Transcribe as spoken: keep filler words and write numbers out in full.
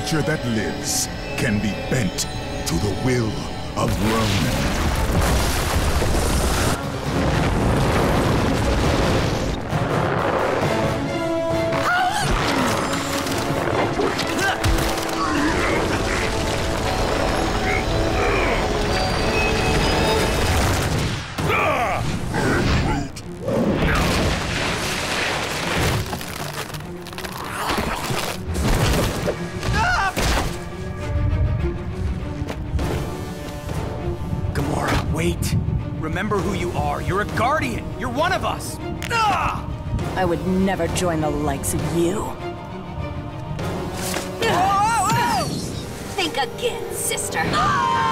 creature that lives can be bent to the will of Ronan. Wait. Remember who you are. You're a guardian. You're one of us. Ah! I would never join the likes of you. Think again, sister.